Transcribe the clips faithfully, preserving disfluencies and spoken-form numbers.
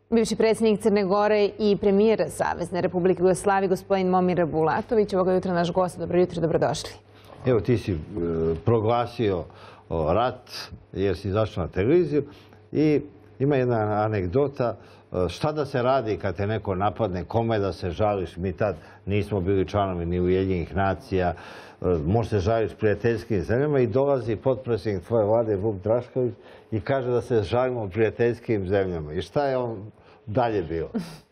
Bivši predsjednik Crne Gore i premijer Savezne Republike Jugoslavije, gospodin Momir Bulatović, ovoga jutra naš gost. Dobro jutro, dobrodošli. Evo, ti si proglasio rat jer si izašao na televiziju i ima jedna anegdota. Šta da se radi kad te neko napadne, kome da se žališ? Mi tad nismo bili članovi ni Ujedinjenih nacija, možda se žališ prijateljskim zemljama i dolazi potpredsjednik tvoje vlade Vuk Drašković i kaže da se žalimo prijateljskim zemljama. I šta je on dalje bilo?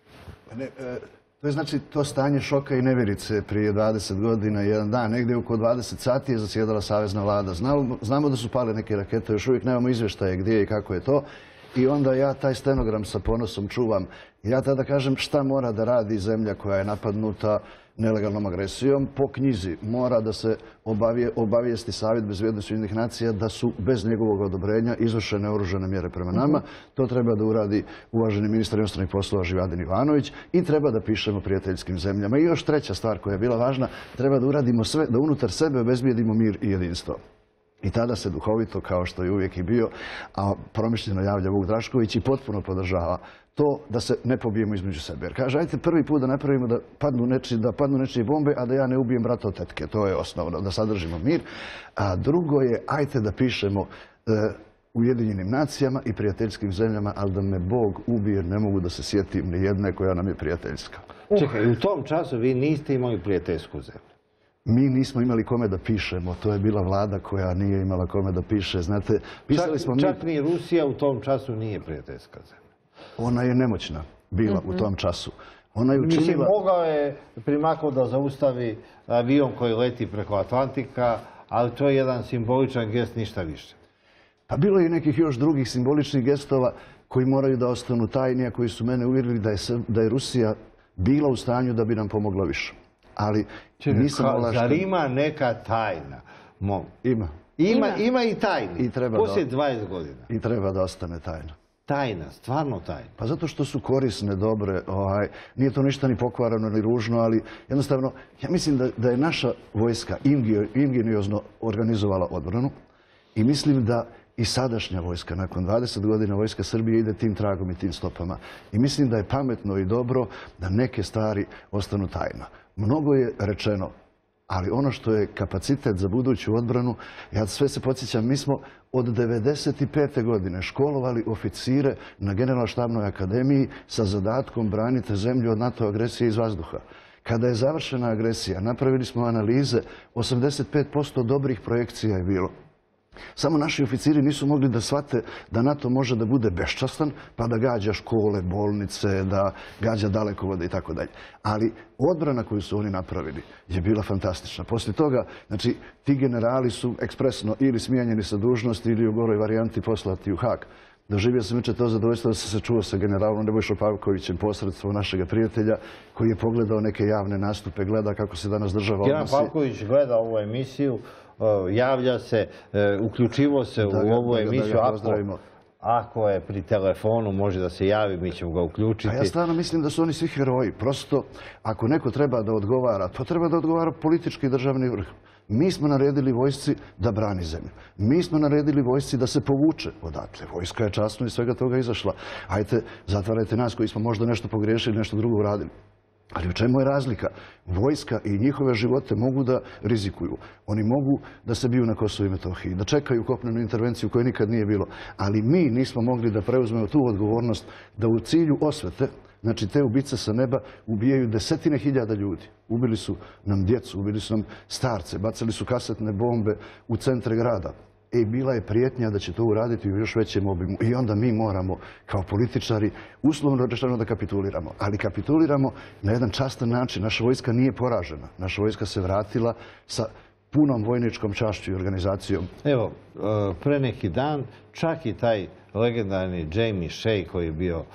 Ne, e, to je znači to stanje šoka i nevjerice prije dvadeset godina, jedan dan, negdje oko dvadeset sati je zasjedala Savezna vlada. Znamo, znamo da su pale neke rakete, još uvijek nemamo izvještaje gdje i kako je to. I onda ja taj stenogram sa ponosom čuvam. Ja tada kažem šta mora da radi zemlja koja je napadnuta nelegalnom agresijom. Po knjizi mora da se obavije, obavijesti Savjet bezbjednosti Ujedinjenih nacija da su bez njegovog odobrenja izvršene oružane mjere prema nama. To treba da uradi uvaženi ministar inostranih poslova Živadin Ivanović i treba da pišemo prijateljskim zemljama. I još treća stvar koja je bila važna, treba da uradimo sve da unutar sebe obezbijedimo mir i jedinstvo. I tada se duhovito, kao što je uvijek i bio, a promišljeno javlja Vuk Drašković i potpuno podržava to da se ne pobijemo između sebe. Jer kaže, ajte prvi put da napravimo da padnu nečije, da padnu nečije bombe, a da ja ne ubijem brata od tetke. To je osnovno, da sadržimo mir. A drugo je, ajte da pišemo e, Ujedinjenim nacijama i prijateljskim zemljama, ali da me Bog ubije, ne mogu da se sjetim ni jedne koja nam je prijateljska. Čekaj, u tom času vi niste imali prijateljsku zemlju. Mi nismo imali kome da pišemo. To je bila vlada koja nije imala kome da piše. Znate, pisali smo mi... Čak ni Rusija u tom času nije prijateljska zemlja. Ona je nemoćna bila u tom času. Ona je učinila... Mislim, mogao je primakao da zaustavi avion koji leti preko Atlantika, ali to je jedan simboličan gest, ništa više. Pa bilo je i nekih još drugih simboličnih gestova koji moraju da ostanu tajni, a koji su mene uvjerili da je, da je Rusija bila u stanju da bi nam pomogla više. Ali nisam ovlašten. Zar ima neka tajna? Mo... Ima. Ima. Ima i tajna. I treba poslije da... dvadeset godina. I treba da ostane tajna. Tajna, stvarno tajna. Pa zato što su korisne, dobre. Ovaj, nije to ništa ni pokvarano, ni ružno, ali jednostavno, ja mislim da, da je naša vojska ingeniozno organizovala odbranu i mislim da i sadašnja vojska, nakon dvadeset godina vojska Srbije ide tim tragom i tim stopama. I mislim da je pametno i dobro da neke stvari ostanu tajna. Mnogo je rečeno, ali ono što je kapacitet za buduću odbranu, ja sve se podsjećam, mi smo od devedeset pete godine školovali oficire na Generalštabnoj akademiji sa zadatkom branite zemlju od NATO agresije iz vazduha. Kada je završena agresija, napravili smo analize, osamdeset pet posto dobrih projekcija je bilo. Samo naši oficiri nisu mogli da shvate da NATO može da bude beščastan, pa da gađa škole, bolnice, da gađa dalekovode i tako dalje. Ali odbrana koju su oni napravili je bila fantastična. Poslije toga, znači, ti generali su ekspresno ili smijenjeni sa dužnosti ili u goroj varijanti poslati u Hag. Doživio sam jučer to zadovoljstvo da sam se čuo sa generalom Nebojšom Pavkovićem posredstvom našeg prijatelja koji je pogledao neke javne nastupe, gleda kako se danas država odnosi. General Pavković gleda ovu emisiju, javlja se, uključivo se u ovu emisiju. Ako, ako je pri telefonu, može da se javi, mi ćemo ga uključiti. A ja stvarno mislim da su oni svi heroji. Prosto, ako neko treba da odgovara, to treba da odgovara politički državni vrh. Mi smo naredili vojsci da brani zemlju. Mi smo naredili vojsci da se povuče odatle. Vojska je časno i svega toga izašla. Ajte, zatvarajte nas koji smo možda nešto pogriješili, nešto drugo uradili. Ali u čemu je razlika? Vojska i njihove živote mogu da rizikuju. Oni mogu da se biju na Kosovu i Metohiji, da čekaju kopnenu intervenciju koje nikad nije bilo. Ali mi nismo mogli da preuzmemo tu odgovornost da u cilju osvete, znači te ubice sa neba, ubijaju desetine hiljada ljudi. Ubili su nam djecu, ubili su nam starce, bacali su kasetne bombe u centre grada. I bila je prijetnja da će to uraditi u još većem obimu. I onda mi moramo, kao političari, uslovno rečeno da kapituliramo. Ali kapituliramo na jedan častan način. Naša vojska nije poražena. Naša vojska se vratila sa punom vojničkom čašću i organizacijom. Evo, pre neki dan, čak i taj legendarni Jamie Shea koji je bio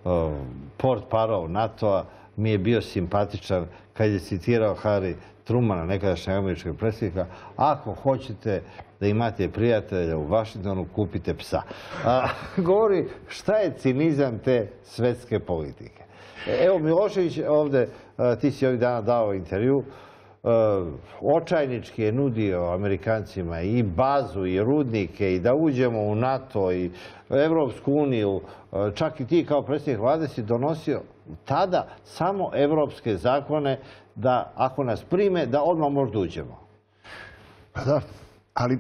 portparol NATO-a, mi je bio simpatičan kad je citirao Harry Trumana, nekadašnjeg američkog predsjednika, ako hoćete da imate prijatelja u Vašingtonu, kupite psa. A, govori šta je cinizam te svetske politike. Evo, Milošević ovdje, ti si ovih dana dao intervju, očajnički je nudio Amerikancima i bazu i rudnike i da uđemo u NATO i Evropsku uniju, čak i ti kao predsjednik vlade si donosio tada samo evropske zakone da ako nas prime da odmah možda uđemo. Pa da, ali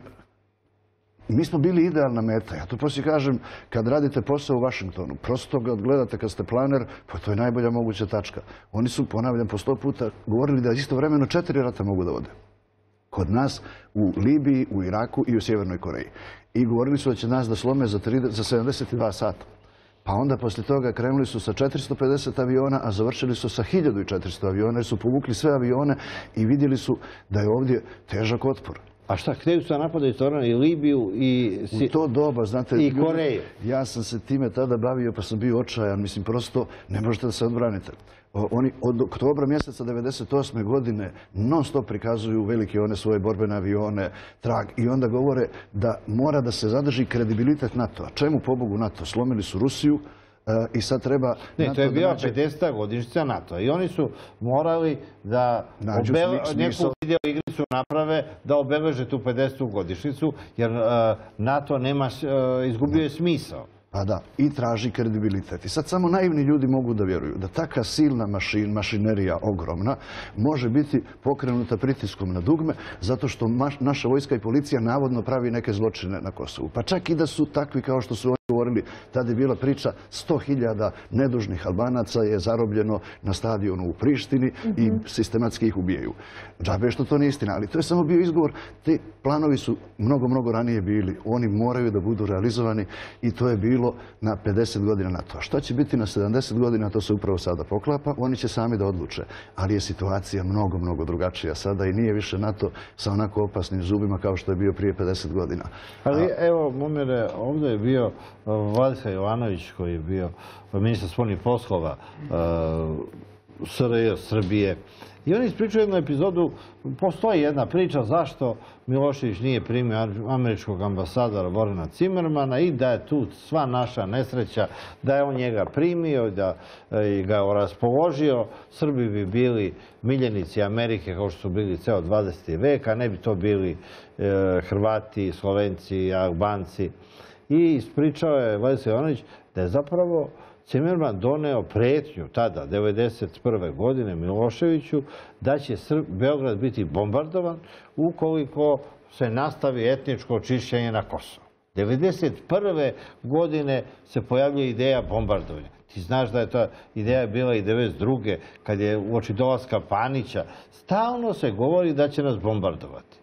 mi smo bili idealna meta. Ja to poslije kažem, kad radite posao u Vašingtonu, prosto ga odgledate kad ste planer, pa to je najbolja moguća tačka. Oni su, ponavljam po sto puta, govorili da istovremeno četiri rata mogu da vode. Kod nas, u Libiji, u Iraku i u Sjevernoj Koreji. I govorili su da će nas da slome za, za sedamdeset dva sata. Pa onda poslije toga krenuli su sa četiristo pedeset aviona, a završili su sa hiljadu četiristo aviona, jer su povukli sve avione i vidjeli su da je ovdje težak otpor. A šta, htjeli su da napadaju istovremeno i Libiju i U to doba, znate, i Koreju? Ja sam se time tada bavio pa sam bio očajan. Mislim, prosto ne možete da se odbranite. Oni od oktobra mjeseca devedeset osme godine non stop prikazuju velike one svoje borbene avione, trag, i onda govore da mora da se zadrži kredibilitet NATO-a. Čemu pobogu NATO? Slomili su Rusiju i sad treba... Ne, to je bila pedeseta godišnjica NATO i oni su morali da neku video igricu naprave da obeleže tu pedesetu godišnjicu, jer NATO nema, izgubio je smisao. Pa da, i traži kredibilitet. I sad samo naivni ljudi mogu da vjeruju da taka silna mašin, mašinerija ogromna može biti pokrenuta pritiskom na dugme zato što naša vojska i policija navodno pravi neke zločine na Kosovu. Pa čak i da su takvi kao što su oni govorili, tada je bila priča sto hiljada nedužnih Albanaca je zarobljeno na stadionu u Prištini i sistematski ih ubijaju. Džabe što to nije istina, ali to je samo bio izgovor. Ti planovi su mnogo, mnogo ranije bili. Oni moraju da budu realizovani i to je bilo na pedeset godina NATO. A što će biti na sedamdeset godina, to se upravo sada poklapa. Oni će sami da odluče. Ali je situacija mnogo, mnogo drugačija sada i nije više NATO sa onako opasnim zubima kao što je bio prije pedeset godina. Ali evo, Momire, ovdje je bio Vladislav Jovanović koji je bio ministar spoljnih poslova S R J Srbije. I oni ispričaju jednu epizodu, postoji jedna priča zašto Milošević nije primio američkog ambasadora Vorena Cimermana i da je tu sva naša nesreća, da je on njega primio, da ga je raspoložio. Srbi bi bili miljenici Amerike kao što su bili ceo dvadeseti vek, a ne bi to bili Hrvati, Slovenci, Albanci. I ispričao je Vladislav Jovanović da je zapravo Cimerman doneo pretnju tada, devedeset prve godine, Miloševiću, da će Beograd biti bombardovan ukoliko se nastavi etničko očišćenje na Kosovu. devedeset prve godine se pojavljuje ideja bombardovanja. Ti znaš da je ta ideja bila i devedeset druge kad je uoči dolaska Panića. Stalno se govori da će nas bombardovati.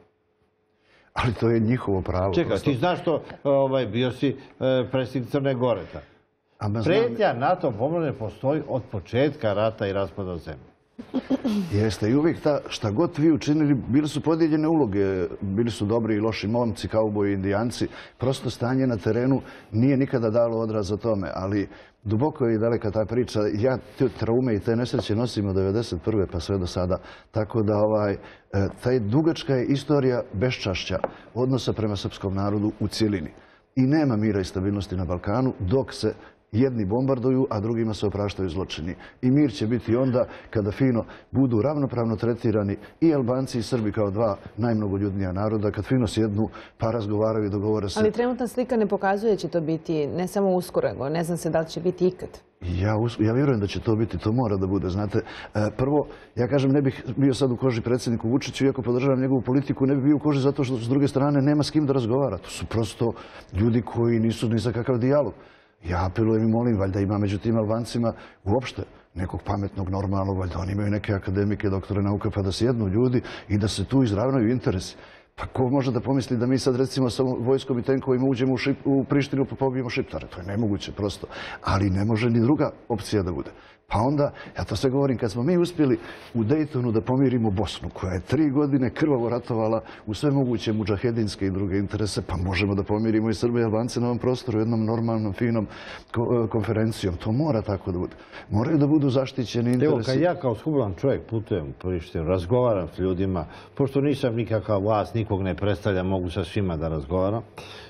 Ali to je njihovo pravo. Čekaj, ti znaš što, bio si predsjednik Crne Gore. Pretnja NATO bombardovanja postoji od početka rata i raspada zemlje. Jeste, i uvijek ta, šta god vi učinili, bili su podijeljene uloge, bili su dobri i loši momci, kauboji, indijanci. Prosto stanje na terenu nije nikada dalo odraz o tome, ali duboko je i daleka ta priča. Ja te traume i te nesreće nosim od devedeset prve pa sve do sada. Tako da ovaj, taj dugačka je istorija beščašća odnosa prema srpskom narodu u cjelini. I nema mira i stabilnosti na Balkanu dok se jedni bombarduju, a drugima se opraštaju zločini. I mir će biti onda kada fino budu ravnopravno tretirani i Albanci i Srbi kao dva najmnogoljudnija naroda, kad fino sjednu pa razgovaraju i dogovore se. Ali trenutna slika ne pokazuje da će to biti ne samo uskoro, ne znam se da li će biti ikad. Ja, ja vjerujem da će to biti, to mora da bude. Znate, prvo, ja kažem, ne bih bio sad u koži predsjedniku Vučiću, iako podržavam njegovu politiku, ne bih bio u koži zato što s druge strane nema s kim da razgovara. To su prosto ljudi koji nisu ni za kakav dijalog. Ja apelujem i molim, valjda ima među tim Albancima uopšte nekog pametnog, normalnog, valjda oni imaju neke akademike, doktore nauke, pa da sjednu ljudi i da se tu izravnaju interesi. Pa ko može da pomisli da mi sad recimo sa vojskom i tenkovima uđemo u Prištinu pa pobijemo Šiptare? To je nemoguće prosto. Ali ne može ni druga opcija da bude. Pa onda, ja to sve govorim, kad smo mi uspjeli u Dejtonu da pomirimo Bosnu, koja je tri godine krvavo ratovala u sve moguće mudžahedinske i druge interese, pa možemo da pomirimo i Srbe i Albance na ovom prostoru jednom normalnom, finom konferencijom. To mora tako da bude. Moraju da budu zaštićeni interesi. Evo, kad ja kao skubovan čovjek putujem u Prištinu, razgovaram s ljudima, pošto nisam nikakav vlast, nikog ne predstavljam, mogu sa svima da razgovaram.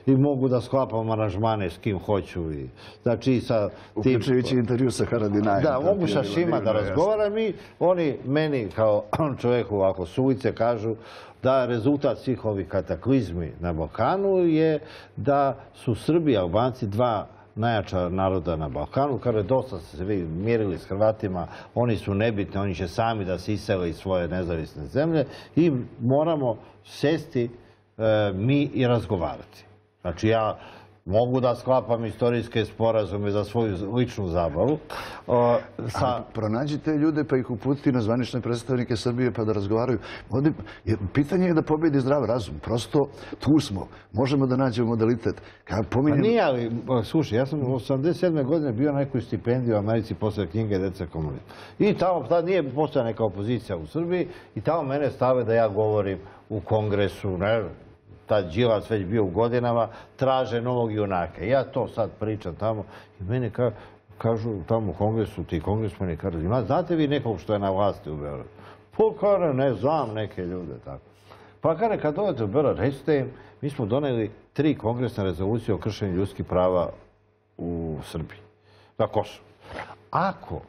i mogu da sklapam aranžmane s kim hoću. I, znači, sa tim... Uključujući intervju sa Haradinajem. Da, mogu sa svima da razgovaram i oni meni kao čovjeku ovako suvice kažu da rezultat svih ovih kataklizmi na Balkanu je da su Srbi i Albanci dva najjača naroda na Balkanu. Kaže, dosta ste se vi mjerili s Hrvatima, oni su nebitni, oni će sami da se isele iz svoje nezavisne zemlje i moramo sesti e, mi i razgovarati. Znači, ja mogu da sklapam istorijske sporazume za svoju ličnu zabavu. O, sa... Ali pronađite ljude pa ih uputiti na zvanične predstavnike Srbije pa da razgovaraju. Ovdje, pitanje je da pobjedi zdrav razum. Prosto tu smo. Možemo da nađemo modalitet. Kad pominjem... Pa nije, ali, slušaj, ja sam u osamdeset sedme godine bio na nekoj stipendiji u Americi posle knjige Deca komunizma. I tamo tad nije postojala neka opozicija u Srbiji i tamo mene stave da ja govorim u kongresu, ne tad Đilas već bio u godinama, traže novog junaka. Ja to sad pričam tamo i meni ka, kažu tamo u kongresu, ti kongresmeni kažu, ima, znate vi nekog što je na vlasti u Beogradu? Pa kare, ne znam neke ljude tako. Pa kare, kad dođete u Beograd, recite im, mi smo doneli tri kongresne rezolucije o kršenju ljudskih prava u Srbiji, na Kosovu. Ako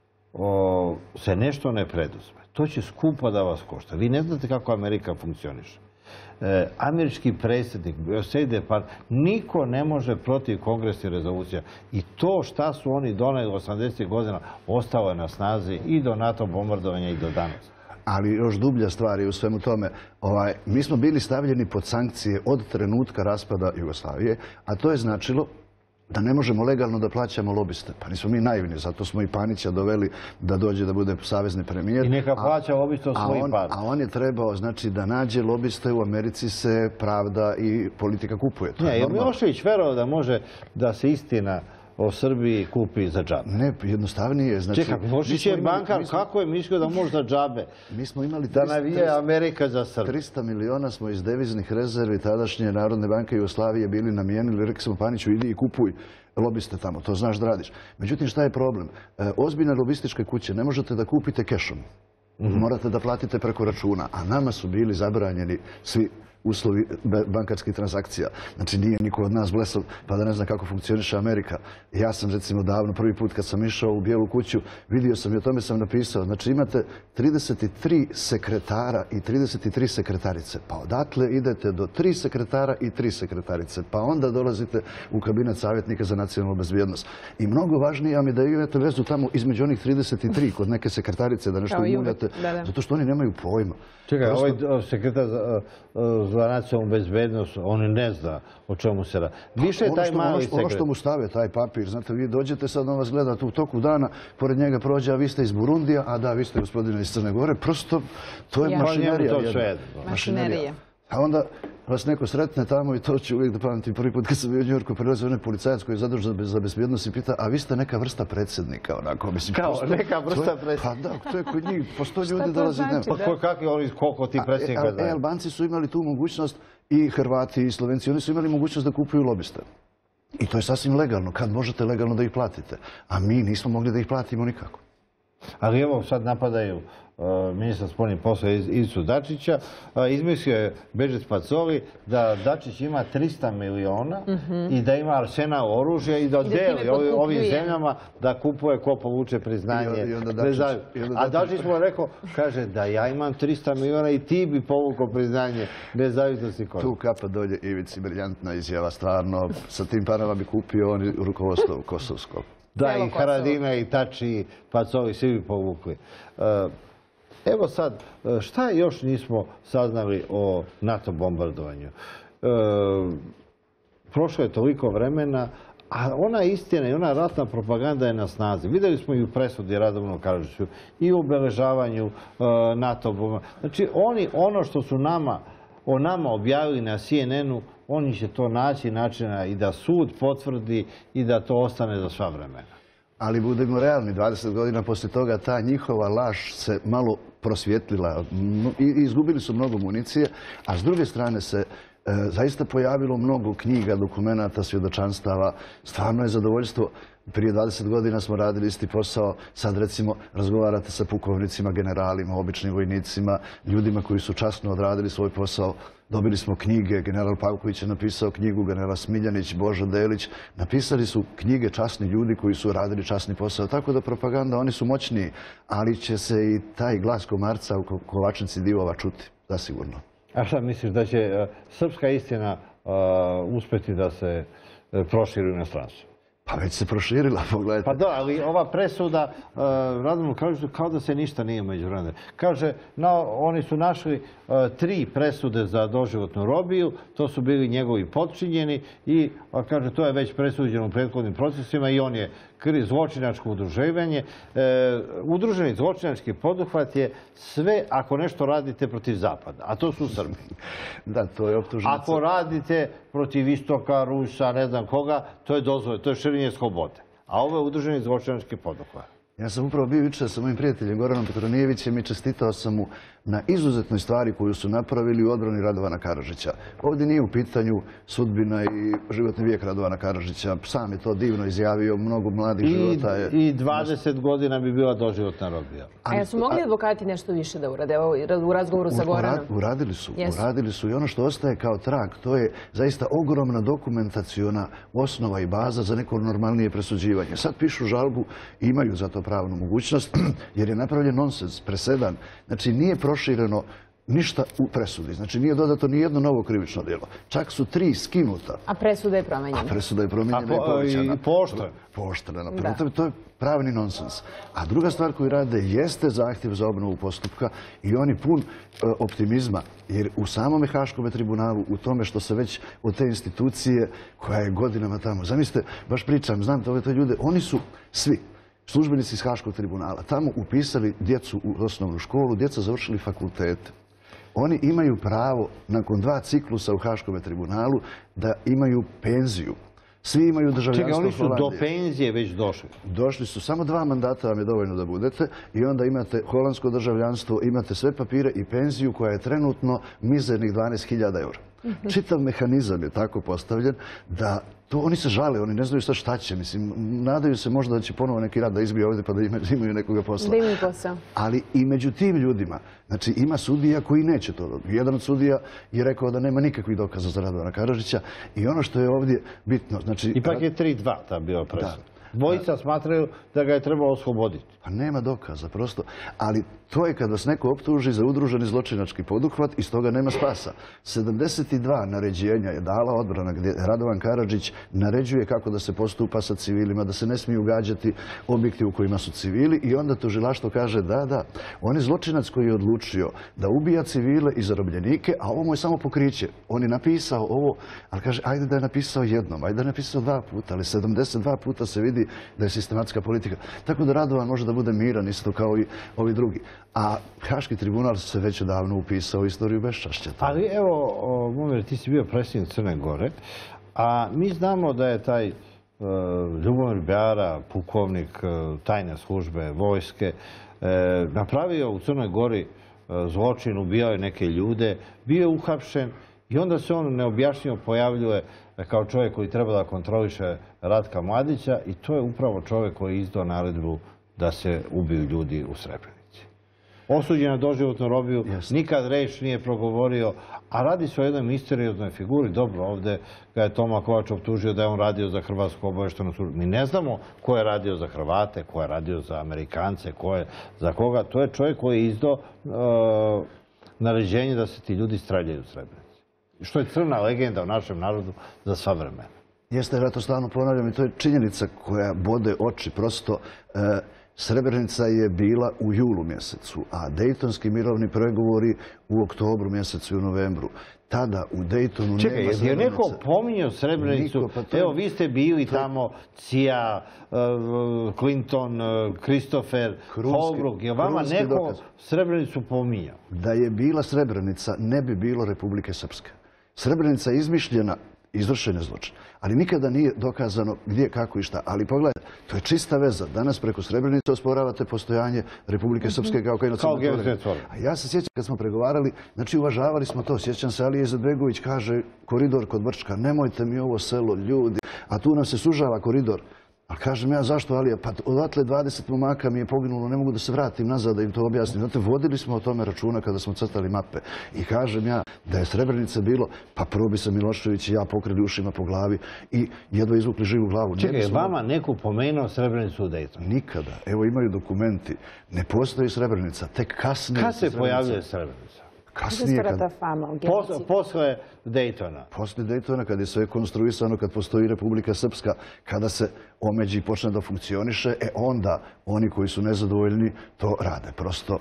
o, se nešto ne preduzme, to će skupo da vas košta. Vi ne znate kako Amerika funkcioniše. E, američki predsjednik, State Department, niko ne može protiv kongresnih rezolucija. I to šta su oni doneli osamdesetih godina ostalo je na snazi i do NATO bombardovanja i do danas. Ali još dublja stvar je u svemu tome. Ovaj, mi smo bili stavljeni pod sankcije od trenutka raspada Jugoslavije, a to je značilo da ne možemo legalno da plaćamo lobiste. Pa nismo mi naivni, zato smo i Panića doveli da dođe da bude savezni premijer. I neka plaća lobiste o svojim par. A on je trebao, znači, da nađe lobiste. U Americi se pravda i politika kupuje. Ne, jer Milošević verovao da može da se istina o Srbiji kupi za džabe. Ne, jednostavnije. Znači, čekaj, Milošević je bankar, kako je mislio da može za džabe? Mi smo imali da navije Amerika za Srbiju. trista miliona smo iz deviznih rezervi tadašnje Narodne banke Jugoslavije bili namijenili, rekli smo Paniću, idi i kupuj lobiste tamo, to znaš da radiš. Međutim, šta je problem? E, ozbiljne lobističke kuće ne možete da kupite kešom. Mm-hmm. Morate da platite preko računa, a nama su bili zabranjeni svi uslovi bankarskih transakcija. Znači, nije niko od nas blesav, pa da ne zna kako funkcioniše Amerika. Ja sam, recimo, davno, prvi put kad sam išao u Bijelu kuću, vidio sam i o tome sam napisao. Znači, imate trideset tri sekretara i trideset tri sekretarice. Pa odatle idete do tri sekretara i tri sekretarice. Pa onda dolazite u kabinet savjetnika za nacionalnu bezbjednost. I mnogo važnije vam je da imate vezu tamo između onih trideset tri kod neke sekretarice, da nešto umuljate, zato što oni nemaju pojma. Čekaj, ovaj sekretar za nacionalnu bezbednost, on ne zna o čemu se radi. Više je taj mali sekretar. Ono što mu stave, taj papir, znate, vi dođete sad, on vas gleda tu u toku dana, pored njega prođe, a vi ste iz Burundija, a da, vi ste gospodine iz Crne Gore, prosto to je mašinerija. Mašinerija. A onda vas neko sretne tamo i to će uvijek da pamtim. Prvi put kad sam bio u Njujorku, prelazio onaj policajac koji je zadužen za bezbjednost i pita, a vi ste neka vrsta predsjednika, onako, mislim. Kao, neka vrsta predsjednika? Pa da, to je kod njih, po sto ljudi dolazi dnevno. Pa kakvi oni, koliko ti predsjednika znaju? E, Albanci su imali tu mogućnost, i Hrvati i Slovenci, oni su imali mogućnost da kupuju lobiste. I to je sasvim legalno, kad možete legalno da ih platite. A mi nismo mogli da ih platimo nikako. Ali evo sad napadaju ministar spoljnih poslova Ivicu Dačića. Izmislio je Bežec Pacoli da Dačić ima trista miliona i da ima arsenal oružja i da deli ovim zemljama da kupuje ko povuče priznanje. A Dačić mu je rekao, kaže da ja imam trista miliona i ti bi povukao priznanje nezavisnosti Kosova. Tu kapa dolje Ivici, briljantna izjava, stvarno. Sa tim parama bi kupio on rukovodstvo kosovskog. Da, i Haradina, i Tači, i Pacoli, svi bi povukli. Evo sad, šta još nismo saznali o NATO bombardovanju? Prošlo je toliko vremena, a ona istina i ona ratna propaganda je na snazi. Vidjeli smo i u presudi Radovanu Karadžiću i u obeležavanju NATO bombardovanja. Znači, oni ono što su nama, o nama objavili na C N N-u, oni će to naći načina i da sud potvrdi i da to ostane za sva vremena. Ali budemo realni, dvadeset godina poslije toga ta njihova laž se malo prosvjetlila i izgubili su mnogo municije, a s druge strane se zaista pojavilo mnogo knjiga, dokumenata, svjedočanstava. Stvarno je zadovoljstvo Prije dvadeset godina smo radili isti posao, sad recimo razgovarate sa pukovnicima, generalima, običnim vojnicima, ljudima koji su časno odradili svoj posao. Dobili smo knjige, general Pavković je napisao knjigu, general Smiljanić, Božo Delić. Napisali su knjige časni ljudi koji su radili časni posao. Tako da propaganda, oni su moćniji, ali će se i taj glas komarca u Kovačnici divova čuti, zasigurno. A šta misliš, da će srpska istina uspjeti da se proširi u inostranstvo? Pa već se proširila, pogledajte. Pa da, ali ova presuda, Radomir kaže kao da se ništa nije međuvremenu. Kaže, oni su našli tri presude za doživotnu robiju, to su bili njegovi potčinjeni i kaže, to je već presuđeno u prethodnim procesima i on je kriv. Zločinačko udruživanje. Udruženi zločinački poduhvat je sve ako nešto radite protiv Zapada, a to su Srbi. Da, to je optužnica. Ako radite protiv Istoka, Rusa, ne znam koga, to je dozvoljeno, to je širenje slobode. A ovo je udruženi zločinački poduhvat. Ja sam upravo bio jučer sa mojim prijateljem Goranom Petronijevićem i čestitao sam mu na izuzetnoj stvari koju su napravili u odbrani Radovana Karadžića. Ovdje nije u pitanju sudbina i životni vijek Radovana Karadžića. Sam je to divno izjavio, mnogo mladih života je... I dvadeset godina bi bila doživotna robija. A jesu mogli advokati nešto više da urade u razgovoru sa Goranom? Uradili su, uradili su i ono što ostaje kao trag, to je zaista ogromna dokumentaciona osnova i baza za neko normalnije presuđivanje. Sad pišu žalbu i imaju za to pravnu mogućnost, jer je napravljen nonsens, presedan. Znači, nije prošireno ništa u presudi. Znači, nije dodato ni jedno novo krivično djelo. Čak su tri skinuta. A presuda je promenjena. A presuda je promenjena i povećana. I pooštrena. Pooštrena. Prema tome, to je pravni nonsens. A druga stvar koju rade jeste zahtjev za obnovu postupka i oni pun optimizma. Jer u samome Haškom tribunalu, u tome što se već od te institucije koja je godinama tamo. Zamislite, baš pričam, znam to ove ljude, oni su svi službenici iz Haškog tribunala tamo upisali djecu u osnovnu školu, djeca završili fakultete. Oni imaju pravo, nakon dva ciklusa u Haškom tribunalu, da imaju penziju. Svi imaju državljanstvo Holandije. Čekaj, oni su do penzije već došli? Došli su, samo dva mandata vam je dovoljno da budete i onda imate holandsko državljanstvo, imate sve papire i penziju koja je trenutno mizernih dvanaest hiljada eura. Čitav mehanizam je tako postavljen da to oni se žale, oni ne znaju sad šta će. Mislim, nadaju se možda da će ponovo neki rad da izbije ovdje pa da imaju nekoga posla. Da imaju posao. Ali i među tim ljudima, znači ima sudija koji neće to dobiti. Jedan od sudija je rekao da nema nikakvih dokaza za Radovana Karadžića i ono što je ovdje bitno, znači... Ipak je tri dva ta bio presud. Dvojica smatraju da ga je trebalo osloboditi. Pa nema dokaza, prosto. Ali to je kad vas neko optuži za udruženi zločinački poduhvat i stoga nema spasa. sedamdeset dva naređenja je dala odbrana gdje Radovan Karadžić naređuje kako da se postupa sa civilima, da se ne smiju gađati objekti u kojima su civili i onda tužilaštvo kaže da, da, on je zločinac koji je odlučio da ubija civile i zarobljenike, a ovo mu je samo pokriće. On je napisao ovo, ali kaže, ajde da je napisao jednom, ajde da je napisao dva puta, ali sedamdeset dva puta se vidi da je sistematska politika. Tako da Radovan može da bude miran isto kao i ovi drugi. A Haški tribunal se već odavno upisao u istoriju beščašća. Ali evo, Momir, ti si bio predsjednik Crne Gore, a mi znamo da je taj Ljubomir Bjara, pukovnik tajne službe, vojske, napravio u Crnoj Gori zločin, ubijao je neke ljude, bio je uhapšen i onda se on neobjašnjivo pojavljuje kao čovjek koji treba da kontroliše Ratka Mladića i to je upravo čovjek koji je izdao naredbu da se ubiju ljudi u Srebrenici. Osuđen na doživotnu robiju, nikad reč nije progovorio, a radi se o jednoj misterioznoj figuri. Dobro, ovdje ga je Toma Kovač optužio da je on radio za Hrvatsku obaveštenu službu. Mi ne znamo ko je radio za Hrvate, ko je radio za Amerikance, ko je za koga. To je čovjek koji je izdao naređenje da se ti ljudi streljaju u Srebrenici. Što je crna legenda u našem narodu za sva vremena. Jeste, ja to stalno ponavljam i to je činjenica koja bode oči. Prosto, Srebrenica je bila u julu mjesecu, a Dejtonski mirovni pregovori u oktobru mjesecu i u novembru. Tada u Dejtonu nema Srebrenice. Čekaj, je neko pominjao Srebrenicu? Evo, vi ste bili tamo, Cija, Clinton, Christopher, Holbrooke. Je vama neko Srebrenicu pominjao? Da je bila Srebrenica, ne bi bilo Republike Srpske. Srebrenica je izmišljena, izvršen je zločin. Ali nikada nije dokazano gdje, kako i šta. Ali pogledajte, to je čista veza. Danas preko Srebrenice osporavate postojanje Republike Srpske kao genocidne tvore. A ja se sjećam kad smo pregovarali, znači uvažavali smo to. Sjećam se, Alija Izetbegović kaže koridor kod Brčka, nemojte mi ovo selo, ljudi. A tu nam se sužava koridor. A kažem ja, zašto Alija? Pa odatle dvadeset momaka mi je poginulo, ne mogu da se vratim nazad da im to objasnim. Znate, vodili smo o tome računa kada smo crtali mape. I kažem ja, da je Srebrenica bilo, pa prvo bi se Milošević i ja pokrili ušima po glavi i jedva izvukli živu glavu. Čekaj, je vama neko pomenuo Srebrenicu u Dejtonu? Nikada. Evo, imaju dokumenti. Ne postoji Srebrenica. Tek kasnije... Kad se pojavljuje Srebrenica? Kasnije, kad... Posle Dejtona. Posle Dejtona, kad je sve konstruisano, kad postoji Republika Srpska, kada se omeđi i počne da funkcioniše, e onda oni koji su nezadovoljni to rade. Prosto,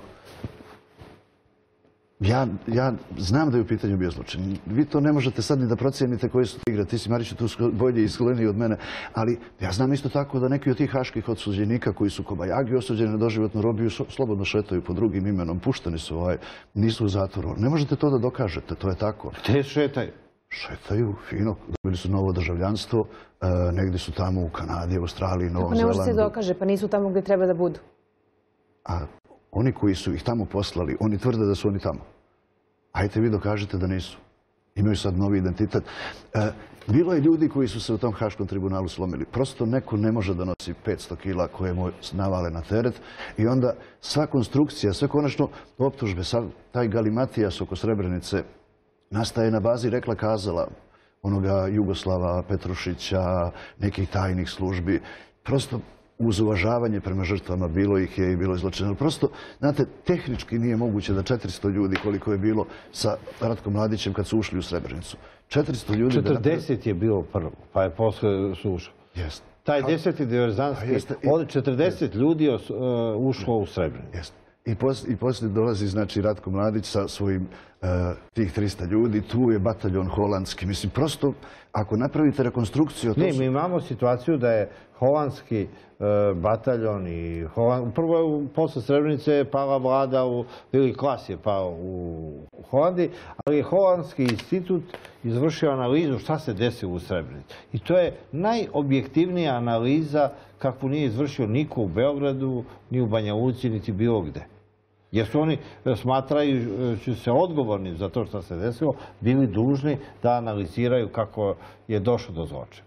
ja, ja znam da je u pitanju bio zločin. Vi to ne možete sad ni da procijenite koji su igre. Ti si, Mariću, tu bolje i iskleniji od mene. Ali ja znam isto tako da neki od tih haških odsuđenika koji su Kobajagi osuđeni na doživotnu robiju slobodno šetaju pod drugim imenom. Pušteni su, ovaj, nisu u zatvoru. Ne možete to da dokažete, to je tako. Gde šetaju? Šetaju, fino. Dobili su novo državljanstvo. E, negdje su tamo u Kanadi, Australiji, Novom Zelandu. Zelandu. Ne može se dokaže, pa nisu tamo gdje treba da budu. A oni koji su ih tamo poslali, oni tvrde da su oni tamo. Ajte vi dokažete da nisu. Imaju sad novi identitet. E, bilo je ljudi koji su se u tom Haškom tribunalu slomili. Prosto neko ne može da nosi petsto kila koje mu navale na teret i onda sva konstrukcija, sve konačno optužbe, sad taj galimatijas oko Srebrenice nastaje na bazi rekla kazala onoga Jugoslava Petrušića, nekih tajnih službi. Prosto uz uvažavanje prema žrtvama, bilo ih je i bilo izločeno. Prosto, znate, tehnički nije moguće da četiristo ljudi, koliko je bilo sa Ratkom Mladićem kad su ušli u Srebrenicu. četiristo ljudi... četrdeset je bilo prvo, pa je posle su ušli. Jeste. Taj deseti diverzanski, od četrdeset ljudi ušlo u Srebrenicu. I poslije dolazi, znači, Ratko Mladić sa svojim tih trista ljudi. Tu je bataljon holandski. Mislim, prosto, ako napravite rekonstrukciju... Ne, mi imamo situaciju da je holandski bataljon i prvo je posle Srebrenice pala vlada ili Klas je pao u Holandiji, ali je holandski institut izvršio analizu šta se desilo u Srebrenici. I to je najobjektivnija analiza kakvu nije izvršio niko u Beogradu, ni u Banja Luci, niti bilo gde. Jer su oni smatrajući se odgovorni za to što se desilo, bili dužni da analiziraju kako je došlo do zločina.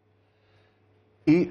I...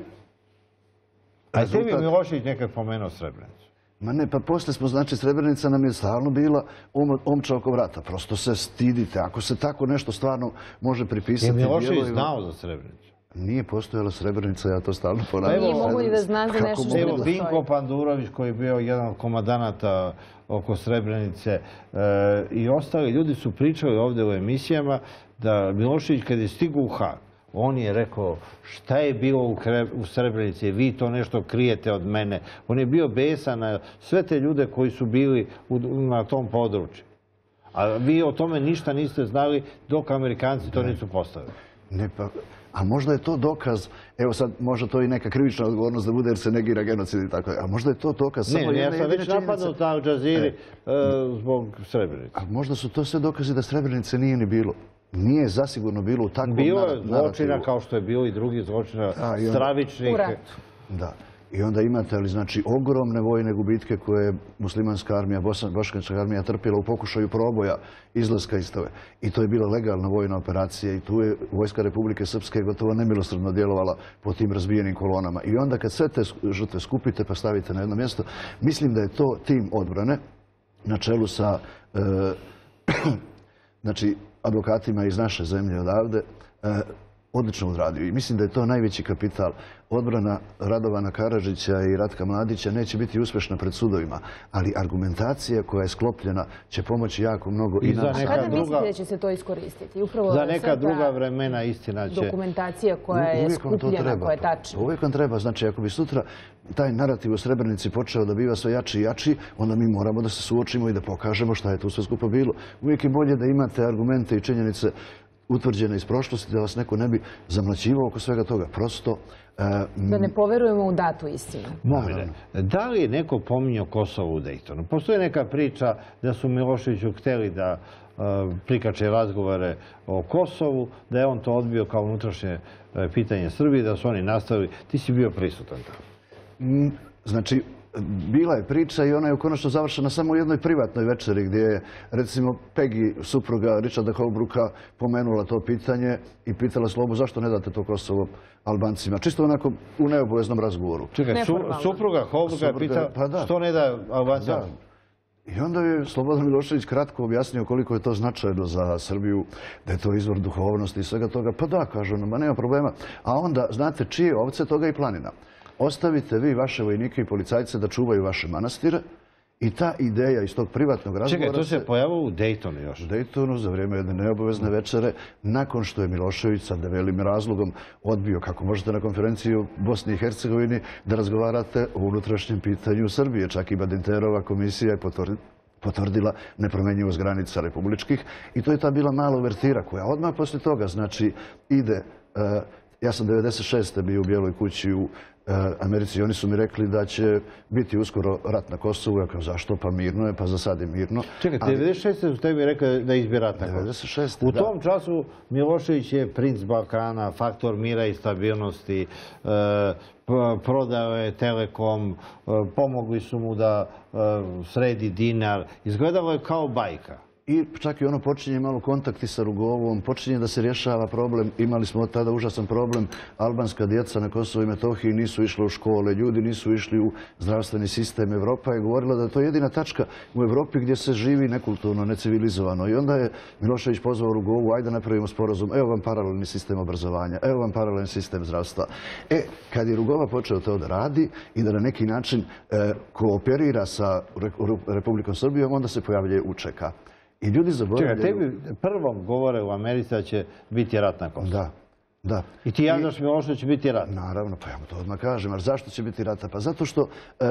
A je tebi Milošević nekad pomenuo Srebrenicu? Ma ne, pa posle smo, znači, Srebrenica nam je stalno bila omča oko vrata. Prosto se stidite. Ako se tako nešto stvarno može pripisati... Je Milošević znao za Srebrenicu? Nije postojala Srebrenica, ja to stalno ponavljam. Nije mogu ni da zna za nešto što ne postoji. Evo, Vinko Pandurović, koji je bio jedan od komandanata oko Srebrenice i ostali ljudi su pričali ovdje u emisijama da Milošević, kad je stigao u Hag, on je rekao šta je bilo u Srebrenici, vi to nešto krijete od mene. On je bio besan na sve te ljude koji su bili na tom području. A vi o tome ništa niste znali dok Amerikanci to nisu postavili. Ne, pa... A možda je to dokaz, evo sad možda to i neka krivična odgovornost da bude jer se negira genocid i tako. A možda je to dokaz samo jedne jedine činjenice. Ne, ja sam već napadnut na Al Džaziri zbog Srebrenice. A možda su to sve dokazi da Srebrenice nije ni bilo. Nije zasigurno bilo u takvom narativu. Bilo je zločina kao što je bilo i drugi zločina stravičnih. U ratu. Da. I onda imate, ali znači, ogromne vojne gubitke koje je muslimanska armija, bošnjačka armija trpila u pokušaju proboja izlaska iz toga. I to je bila legalna vojna operacija i tu je Vojska Republike Srpske gotovo nemilosrdno djelovala po tim razbijenim kolonama. I onda kad sve te žrtve skupite pa stavite na jedno mjesto, mislim da je to tim odbrane na čelu sa znači, advokatima iz naše zemlje odavde odlično odradio. I mislim da je to najveći kapital. Odbrana Radovana Karadžića i Ratka Mladića neće biti uspješna pred sudovima, ali argumentacija koja je sklopljena će pomoći jako mnogo i nas. A kada mislite da će se to iskoristiti? Za neka druga vremena istina će... Dokumentacija koja je skupljena, koja je tačna. Uvijek vam treba. Znači, ako bi sutra taj narativ u Srebrenici počeo da biva sve jači i jači, onda mi moramo da se suočimo i da pokažemo šta je tu sve skupo bilo. Uvijek je bolje da imate argumente i činjenice utvrđene iz prošlosti, da vas neko ne bi zamlaćivao oko svega toga. Prosto... Da ne poverujemo u datu istinu. Momine, da li je neko pominjao Kosovo u Dejtonu? Postoji neka priča da su Miloševiću htjeli da prikače razgovore o Kosovu, da je on to odbio kao unutrašnje pitanje Srbije, da su oni nastavili. Ti si bio prisutan tamo. Znači, bila je priča i ona je konačno završena samo u jednoj privatnoj večeri gdje je, recimo, Peggy, supruga Richarda Holbrooka, pomenula to pitanje i pitala Slobu zašto ne date to Kosovo Albancima. Čisto onako u neobaveznom razgovoru. Čekaj, supruga Holbrooka je pitala što ne da Albancima? I onda je Slobodan Milošević kratko objasnio koliko je to značajno za Srbiju, da je to izvor duhovnosti i svega toga. Pa da, kaže ono, ma nema problema. A onda, znate, čije ovce, toga i planina. Ostavite vi vaše vojnike i policajce da čuvaju vaše manastire i ta ideja iz tog privatnog razgovora... Čekaj, to se pojavilo u Daytonu još. U Daytonu za vrijeme jedne neobavezne večere, nakon što je Milošević sa develim razlogom odbio, kako možete na konferenciji u Bosni i Hercegovini, da razgovarate o unutrašnjem pitanju Srbije. Čak i Badinterova komisija je potvrdila nepromenjivost granica republičkih i to je ta bila mala uvertira koja odmah poslije toga, znači, ide... Ja sam devedeset šeste bio u Bijeloj kući u Americi i oni su mi rekli da će biti uskoro rat na Kosovu. Ja kao zašto? Pa mirno je, pa za sad je mirno. Čekaj, devedeset šeste su tebi rekli da izbi rat na Kosovu. devedeset šeste, U tom času Milošević je princ Balkana, faktor mira i stabilnosti, prodao je Telekom, pomogli su mu da sredi dinar. Izgledalo je kao bajka. I čak i ono počinje malo kontakti sa Rugovom, počinje da se rješava problem. Imali smo od tada užasan problem. Albanska djeca na Kosovu i Metohiji nisu išle u škole, ljudi nisu išli u zdravstveni sistem. Evropa je govorila da je to jedina tačka u Evropi gdje se živi nekulturno, necivilizovano. I onda je Milošević pozvao Rugovu, ajde napravimo sporazum, evo vam paralelni sistem obrazovanja, evo vam paralelni sistem zdravstva. E, kad je Rugova počeo to da radi i da na neki način kooperira sa Republikom Srbijom, onda se pojavljuje U Č K. I ljudi zaboravljaju... Čekaj, tebi prvom govore u Americi da će biti rat na Kosovu. Da, da. I ti javljaš Miloševiću da će biti rat? Naravno, pa ja mu to odmah kažem. Ali zašto će biti rata? Pa zato što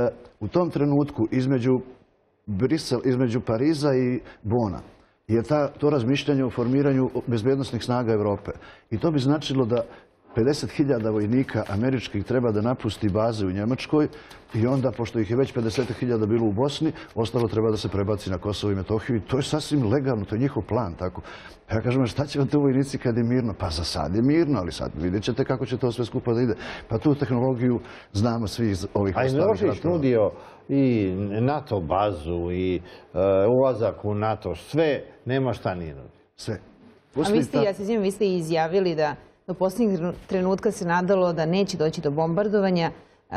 u tom trenutku između Brisel, između Pariza i Bona je to razmišljanje o formiranju bezbjednosnih snaga Evrope. I to bi značilo da pedeset hiljada vojnika američkih treba da napusti baze u Njemačkoj i onda, pošto ih je već pedeset hiljada bilo u Bosni, ostalo treba da se prebaci na Kosovo i Metohiju. I to je sasvim legalno, to je njihov plan. Tako. Ja kažem, šta će vam te vojnici kad je mirno? Pa za sad je mirno, ali sad vidjet ćete kako će to sve skupa da ide. Pa tu tehnologiju znamo svi iz ovih ostalih ratova. A Milošević nudio i NATO bazu i ulazak u NATO, sve, nema šta nije nudio. Sve. A vi ste, ja se svijem, vi ste izjavili da do posljednjeg trenutka se nadalo da neće doći do bombardovanja,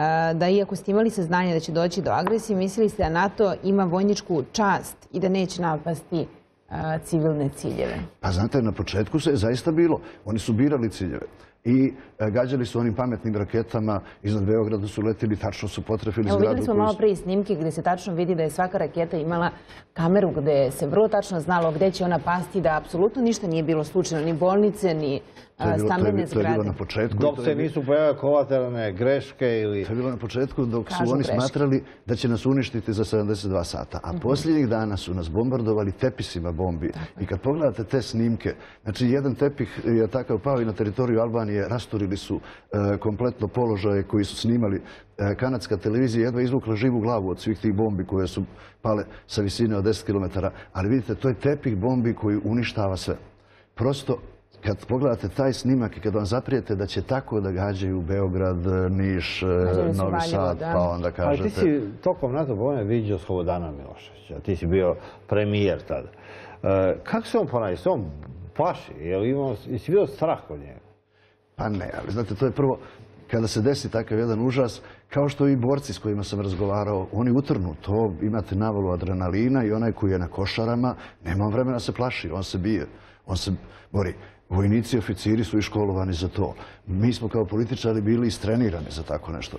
da iako ste imali saznanje da će doći do agresije, mislili ste da NATO ima vojničku čast i da neće napasti civilne ciljeve. Pa znate, na početku se je zaista bilo. Oni su birali ciljeve i gađali su onim pametnim raketama, iznad Beograda su letili, tačno su potrefili zgradu. Evo, vidjeli smo malo prije snimke gdje se tačno vidi da je svaka raketa imala kameru gdje se vrlo tačno znalo gdje će ona pasti, da apsolutno ništa nije bilo slučajno, ni bolnice, ni stambene zgrade. To je bilo na početku. Dok se nisu pojavile kolateralne greške ili... To je bilo na početku dok su oni smatrali da će nas uništiti za sedamdeset dva sata. A posljednjih dana su nas bombardovali tepisima bombi. I kad pogledate te snimke, znači jedan tepih je takav pao i na teritoriju Albanije, rasturili su kompletno položaje koji su snimali. Kanadska televizija jedva izvukla živu glavu od svih tih bombi koje su pale sa visine od deset kilometara. Ali vidite, to je tepih bombi koji uništava sve. Prosto, kad pogledate taj snimak i kad vam zaprijete da će tako da gađaju Beograd, Niš, Novi Sad, pa onda kažete... Ali ti si tokom NATO vojne viđao Slobodana Miloševića, ti si bio premijer tada. Kako se on ponaša? Se on plaši? Jesi bio strah od njega? Pa ne, ali znate, to je prvo, kada se desi takav jedan užas, kao što i borci s kojima sam razgovarao, oni utrnu to, imate navalu adrenalina i onaj koji je na košarama, nema vremena se plaši, on se bije, on se bori. Vojnici i oficiri su i školovani za to. Mi smo kao političari bili istrenirani za tako nešto.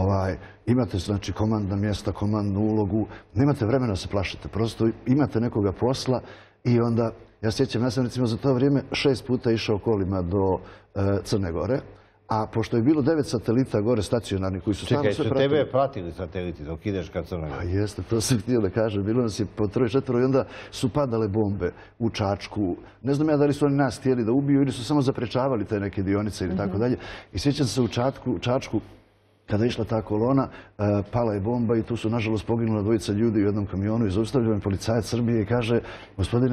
Imate, znači, komandna mjesta, komandnu ulogu, nemate vremena da se plašite, prosto imate nekoga posla i onda... Ja sjećam, ja sam recimo za to vrijeme šest puta išao kolima do Crne Gore, a pošto je bilo devet satelita gore stacionarnih koji su stalno sve pratili... Čekaj, su tebe pratili sateliti dok ideš ka Crnoj Gori? Jeste, to sam htio da kažem. Bilo nas je po troje četvoro i onda su padale bombe u Čačku. Ne znam ja da li su oni nas htjeli da ubiju ili su samo zaprečavali te neke dionice ili tako dalje. I sjećam se u Čačku, kada je išla ta kolona, pala je bomba i tu su nažalost poginula dvojica ljudi u jednom kamionu i zaustavljaju me policajac Srbije i kaže, gospodine,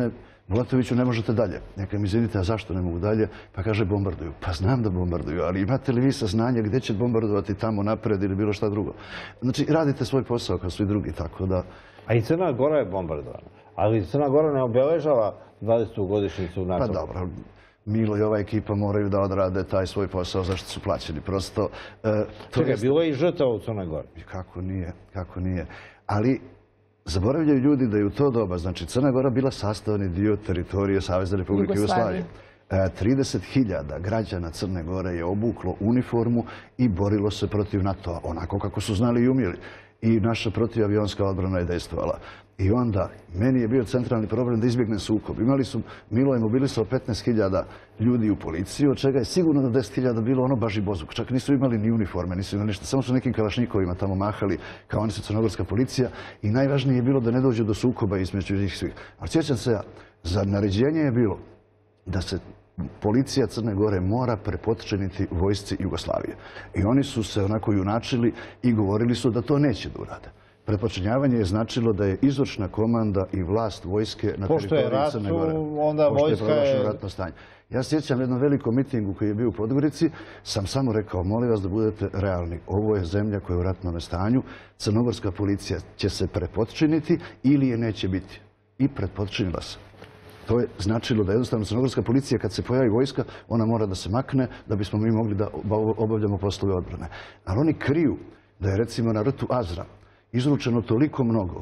Bulatoviću, ne možete dalje. Neka mi izvinite, a zašto ne mogu dalje? Pa kaže, bombarduju. Pa znam da bombarduju, ali imate li vi saznanje gdje će bombardovati tamo napred ili bilo šta drugo? Znači, radite svoj posao kao svi drugi, tako da... A i Crna Gora je bombardovana. Ali Crna Gora ne obeležava dvadesetu godišnjicu NATO. Pa dobro, Milo i ova ekipa moraju da odrade taj svoj posao zašto su plaćeni. Prosto... Čekaj, bilo je i žrtava u Crnoj Gori. Kako nije, kako nije. Ali zaboravljaju ljudi da je u to doba, znači Crna Gora bila sastavni dio teritorije Savezne Republike Jugoslavije. trideset hiljada građana Crne Gore je obuklo uniformu i borilo se protiv NATO-a, onako kako su znali i umjeli. I naša protivavionska odbrana je dejstvovala. I onda, meni je bio centralni problem da izbjegnem sukob. Imali su, Milo je mobilisao petnaest hiljada ljudi u policiji, od čega je sigurno da deset hiljada bilo ono baš i bozuk. Čak nisu imali ni uniforme, nisu imali ništa, samo su nekim kalašnikovima tamo mahali, kao oni su crnogorska policija. I najvažnije je bilo da ne dođe do sukoba između njih svih. Ali sjećam se ja, za naređenje je bilo da se policija Crne Gore mora prepotčiniti vojsci Jugoslavije. I oni su se onako junačili i govorili su da to neće da urade. Prepodčinjavanje je značilo da je izvršna komanda i vlast vojske na teritoriji Crne Gore. Onda vojska je... ratno stanje. Ja sjećam jednom velikom mitingu koji je bio u Podgorici, sam samo rekao, molim vas da budete realni. Ovo je zemlja koja je u ratnom stanju, crnogorska policija će se prepotčiniti ili je neće biti. I prepotčinila se. To je značilo da jednostavno crnogorska policija kad se pojavi vojska, ona mora da se makne da bismo mi mogli da obavljamo poslove odbrane. Ali oni kriju da je recimo na rtu Azra izručeno toliko mnogo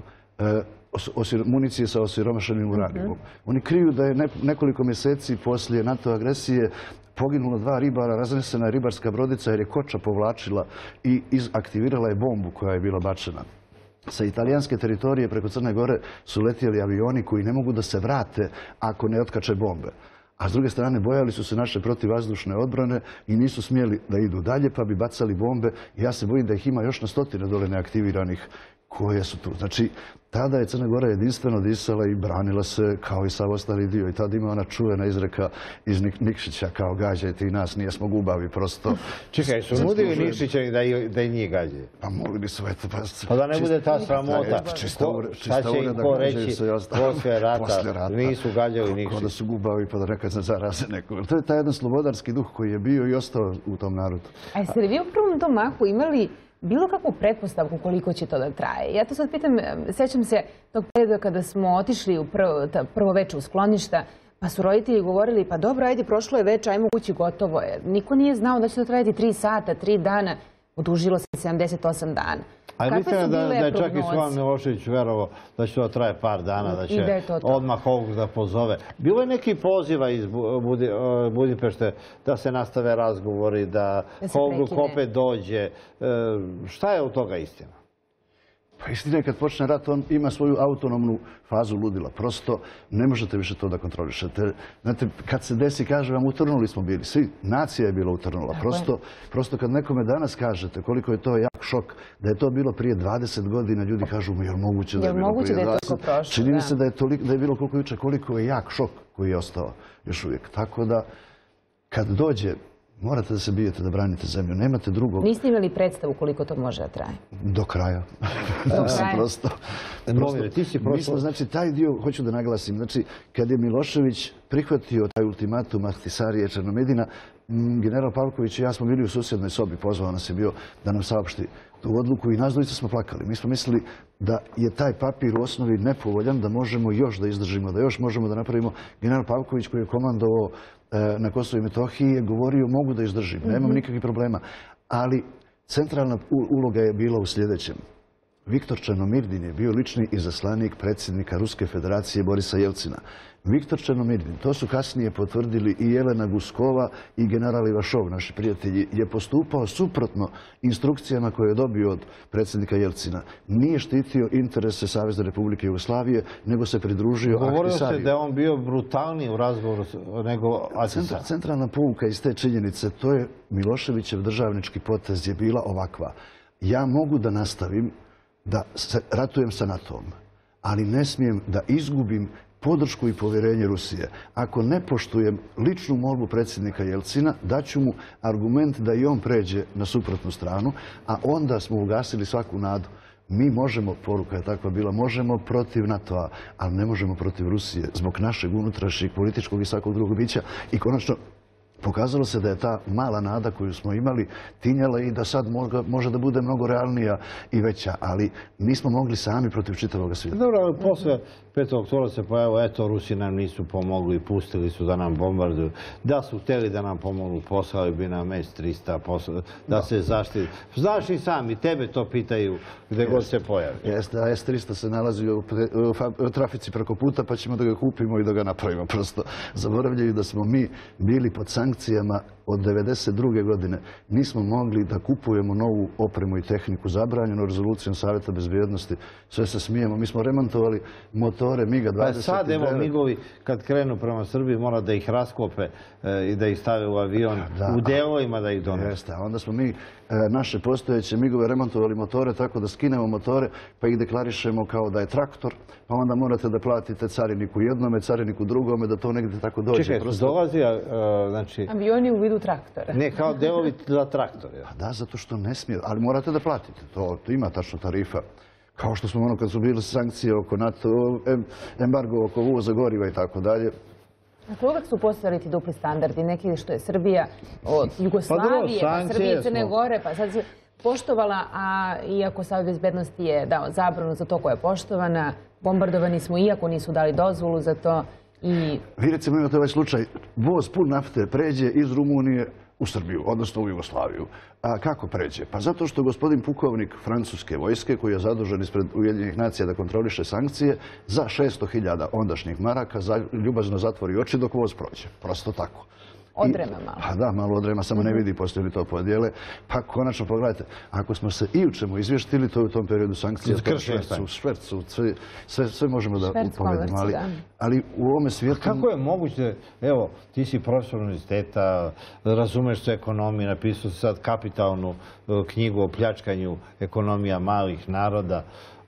municije sa osiromašenim uranijumom. Oni kriju da je nekoliko mjeseci poslije NATO agresije poginulo dva ribara, raznesena je ribarska brodica jer je koča povlačila i aktivirala je bombu koja je bila bačena. Sa italijanske teritorije preko Crne Gore su letjeli avioni koji ne mogu da se vrate ako ne otkače bombe. A s druge strane bojali su se naše protivvazdušne odbrane i nisu smjeli da idu dalje pa bi bacali bombe. Ja se bojim da ih ima još na stotine dole neaktiviranih koje su tu. Znači, tada je Crna Gora jedinstveno disala i branila se kao i sav ostali dio. I tada ima ona čuvena izreka iz Nikšića kao gađajte i nas, nijesmo gubavi prosto. Čekaj, su nudili Nikšića da i njih gađaju? Pa mogli su, eto, pa... Pa da ne bude ta sramota. Šta će im ko reći poslije rata, nisu gađali Nikšić. Ko da su gubavi pa da nekad se zaraze nekoga. To je taj jedan slobodarski duh koji je bio i ostao u tom narodu. A jeste li vi u prvom tom mahu imali bilo kakvu pretpostavku koliko će to da traje? Ja to sad pitam, sećam se tog perioda kada smo otišli u prvo, prvo veče u skloništa, pa su roditelji govorili, pa dobro, ajde, prošlo je veče, ajmo kući, gotovo je. Niko nije znao da će to trajati tri sata, tri dana, odužilo se sedamdeset osam dana. Ali mislite da je čak i Slobodan Milošević verovao da će to traje par dana, da će odmah ovog da pozove. Bilo je neki poziva iz Budimpešte da se nastave razgovori, da Holbruk opet dođe. Šta je od toga istina? Pa istina je kad počne rat, on ima svoju autonomnu fazu ludila. Prosto ne možete više to da kontrolišete. Znate, kad se desi, kaže vam, utrnuli smo bili. Svi, nacija je bila utrnula. Prosto kad nekome danas kažete koliko je to jak šok, da je to bilo prije dvadeset godina, ljudi kažu, je li moguće da je bilo prije dvadeset? Čini mi se da je bilo koliko juče, koliko je jak šok koji je ostao još uvijek. Tako da, kad dođe, morate da se bijete, da branite zemlju. Nemate drugog... Niste imali predstavu koliko to može da traje? Do kraja. Do kraja? Prosto. Mi smo, znači, taj dio, hoću da naglasim, znači, kad je Milošević prihvatio taj ultimatum Ahtisarija Černomedina, general Pavković i ja smo bili u susjednoj sobi, pozvao nas je bio da nam saopšti tu odluku i nas dvojica smo plakali. Mi smo mislili da je taj papir u osnovi nepovoljan, da možemo još da izdržimo, da još možemo da napravimo. General Pavković koji je komandovao na Kosovo i Metohiji je govorio mogu da izdržim, nemam nikakvih problema. Ali centralna uloga je bila u sljedećem. Viktor Černomirdin je bio lični izaslanik predsjednika Ruske federacije Borisa Jelcina. Viktor Černomirdin, to su kasnije potvrdili i Jelena Guskova i general Ivašov, naši prijatelji, je postupao suprotno instrukcijama koje je dobio od predsjednika Jelcina. Nije štitio interese Savezne Republike Jugoslavije, nego se pridružio Ahtisariju. Govorio se da je on bio brutalniji u razgovoru nego Ahtisariju. Centralna pouka iz te činjenice, to je Miloševićev državnički potez je bila ovakva. Ja mogu da nastavim da ratujem sa NATO-om, ali ne smijem da izgubim podršku i povjerenje Rusije. Ako ne poštujem ličnu molbu predsjednika Jelcina, daću mu argument da i on pređe na suprotnu stranu, a onda smo ugasili svaku nadu. mi možemo, poruka je takva bila, možemo protiv NATO-a, ali ne možemo protiv Rusije zbog našeg unutrašnjeg političkog i svakog drugog bića. I konačno pokazalo se da je ta mala nada koju smo imali tinjala i da sad može da bude mnogo realnija i veća, ali nismo mogli sami protiv čitavog svijeta. Dobro, ali posle petog oktobra se pojavilo, eto, Rusi nam nisu pomogli, pustili su da nam bombarduju. Da su htjeli da nam pomogli, poslali bi nam S tristo, da se zaštiti. Znaš i sam, i tebe to pitaju gdje god se pojavi. Jeste, a S tristo se nalazi u trafici preko puta, pa ćemo da ga kupimo i da ga napravimo. Prosto zaboravljaju da smo mi bili pod sankcijama od devedeset druge godine. Nismo mogli da kupujemo novu opremu i tehniku zabranjenu rezolucijom Savjeta bezbjednosti. Sve se smijemo. Mi smo remontovali motore MiGa dvadeset devet. Pa sad, evo, migovi kad krenu prema Srbiji mora da ih raskope i da ih stave u avion, u delovima da ih donesu. Jeste, a onda smo mi naše postojeće migove remontovali motore tako da skinemo motore pa ih deklarišemo kao da je traktor, pa onda morate da platite cariniku jednome, cariniku drugome, da to negdje tako dođe. Čekaj, dolazi, znači... Avioni u vidu traktora. Ne, kao delovi za traktor. Da, zato što ne smije, ali morate da platite. To ima tačno tarifa. Kao što smo ono kad su bile sankcije oko NATO, embargo oko uvoza goriva i tako dalje. Dakle, uvek su postojali ti dupli standardi, neki što je Srbija od Jugoslavije, pa Srbije i Crne Gore, pa sad se poštovala, a iako Savet bezbednosti je dao zabranu za to koja je poštovana, bombardovani smo iako nisu dali dozvolu za to i... Vi recimo imate ovaj slučaj, voz pun nafte pređe iz Rumunije u Srbiju, odnosno u Jugoslaviju. A kako pređe? Pa zato što gospodin pukovnik francuske vojske, koji je zadužen ispred Ujedinjenih nacija da kontroliše sankcije, za šesto hiljada ondašnjih maraka ljubazno zatvori oči dok voz prođe. Prosto tako. Odrema malo. Pa da, malo odrema, samo ne vidi postoji li to podjele. Pa konačno pogledajte, ako smo se i u čemu izvještili, to je u tom periodu sankcija. Švercu, švercu, sve možemo da upovedimo. Ali u ovome svijetu... Kako je moguće, evo, ti si profesor univerziteta, razumeš se ekonomiju, napisao si sad kapitalnu knjigu o pljačkanju ekonomija malih naroda.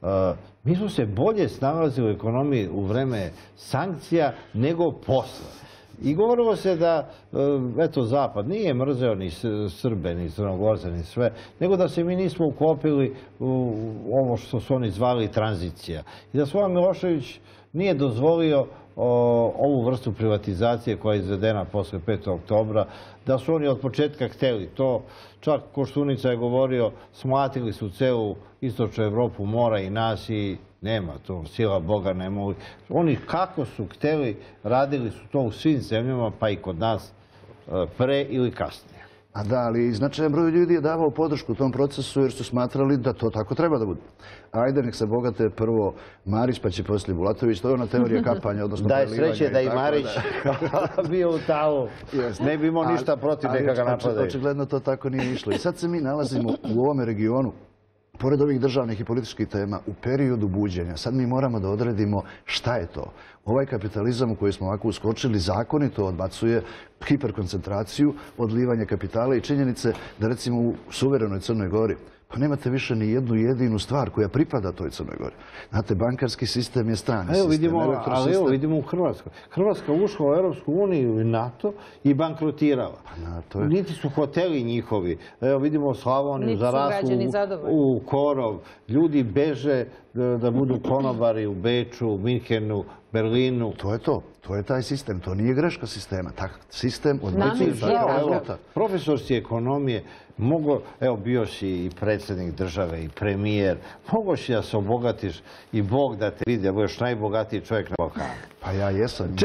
Mi smo se bolje snalazili u ekonomiji u vreme sankcija nego posle. I govorilo se da, eto, Zapad nije mrzeo ni Srbe, ni Crnogorce, ni sve, nego da se mi nismo uklopili u ovo što su oni zvali tranzicija. I da Slobodan Milošević nije dozvolio ovu vrstu privatizacije koja je izvedena posle petog oktobra, da su oni od početka hteli to. Čak Koštunica je govorio, smlatili su celu istočnu Evropu, mora i nas i nema to, sila Boga ne mogli. Oni kako su hteli, radili su to u svim zemljama, pa i kod nas, pre ili kasnije. A da, ali značajan broj ljudi je davao podršku tom procesu jer su smatrali da to tako treba da bude. Ajde, nek se bogate prvo Marić, pa će poslije Bulatović. To je ona teorija kapanja, odnosno da je sreće da i Marić bio u talu. Ne bi imao ništa protiv, neka ga napadaju. Očigledno to tako nije išlo. I sad se mi nalazimo u ovome regionu, pored ovih državnih i političkih tema, u periodu buđenja. Sad mi moramo da odredimo šta je to. Ovaj kapitalizam u koji smo ovako uskočili zakonito odbacuje hiperkoncentraciju, odlivanje kapitala i činjenice da recimo u suverenoj Crnoj Gori pa nemate više ni jednu jedinu stvar koja pripada toj Crnoj Gori. Znate, bankarski sistem je strani sistem, elektrosistem. Ali evo vidimo u Hrvatskoj. Hrvatska ušla u Europsku uniju i NATO i bankrotirala. Niti su hoteli njihovi. Evo vidimo Slavoniju, Zarasu, u Korov. Ljudi beže da budu konobari u Beču, Minhenu, Berlinu. To je to. To je taj sistem. To nije greška sistema. Sistem odbacuje. Profesor si ekonomije, mogo, evo bio si i predsjednik države i premijer, mogo si da se obogatiš i Bog da te vidi, da budeš najbogatiji čovjek na Balkanu. Pa ja jesam.